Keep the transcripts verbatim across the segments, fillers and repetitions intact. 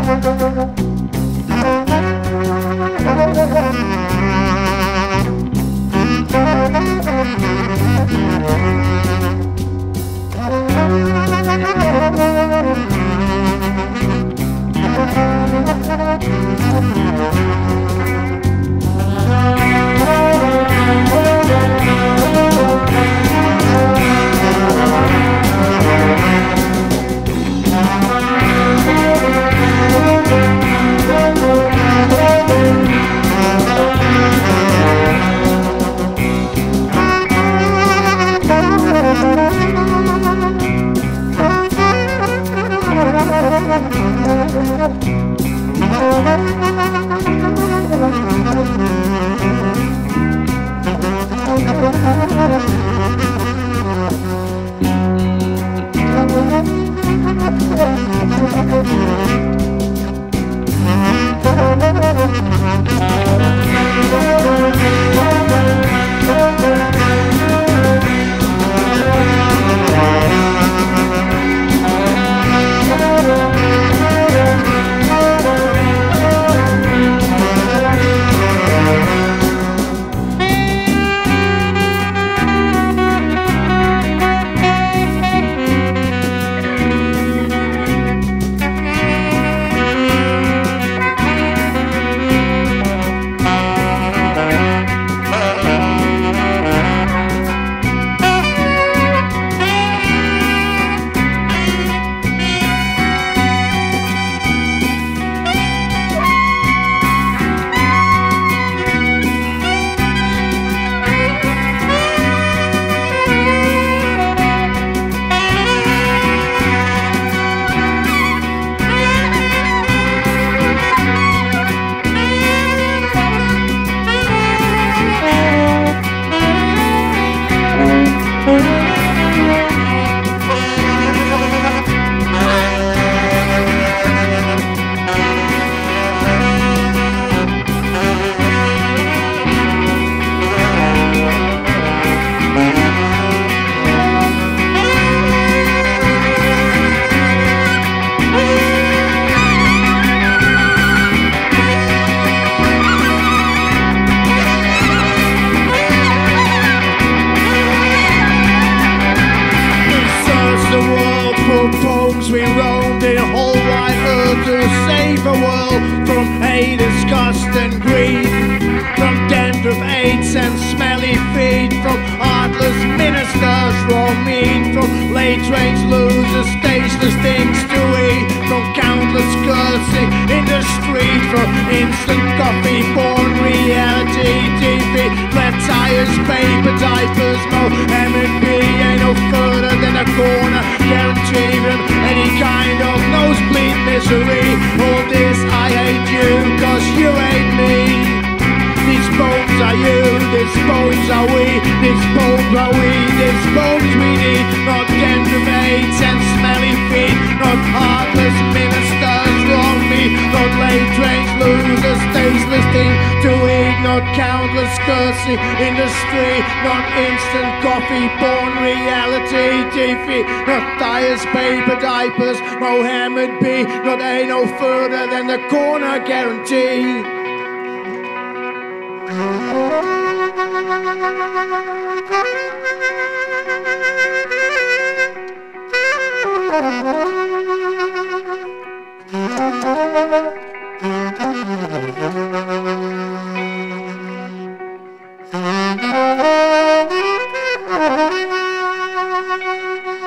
We roamed the whole wide earth to save the world from hate, disgust and greed, from dandruff, AIDS and smelly feet, from heartless ministers, raw meat, from late trains, losers, tasteless things to eat, from countless cursing in the street, from instant coffee, porn, reality T V, flat tires, paper diapers, Mohammed B ain't no further than a corner, guarantee him any kind of nosebleed misery. All this I hate you, cause you hate me. These bones are you, these bones are we, these bones are we, these bones we need. Not dandruff, AIDS and smelly feet, not heartless ministers, wrong me, not late trains, losers, tasteless thing to eat, not countless cursing in the street, not instant coffee, porn, reality T V, not tires, paper diapers, Mohammed B, not ain't no further than the corner guarantee.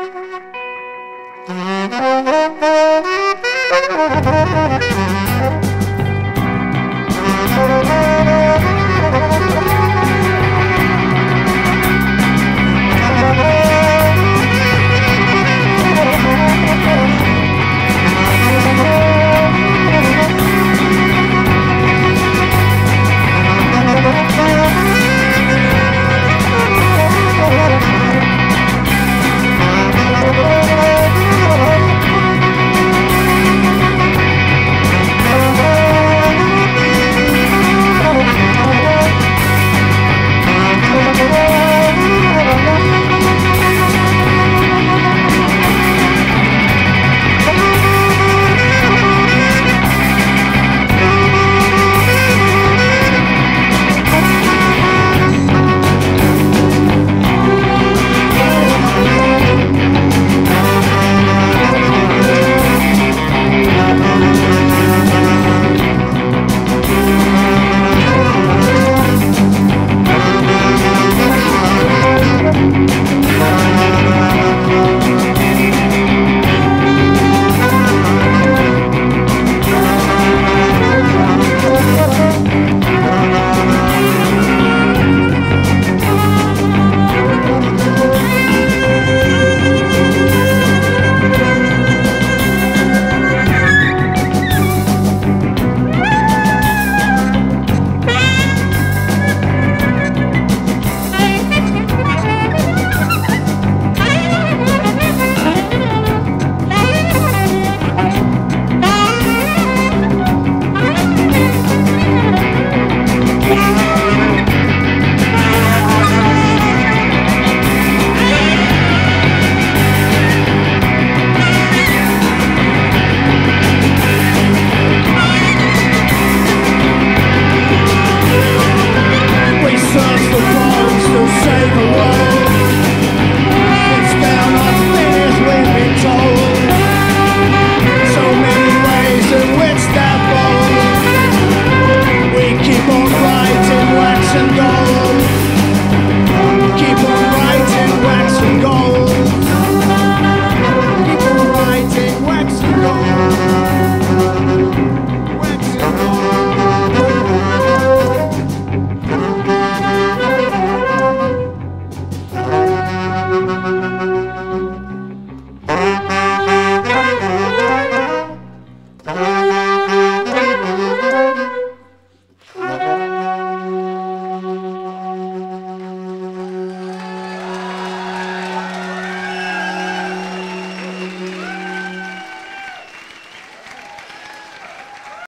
Thank you.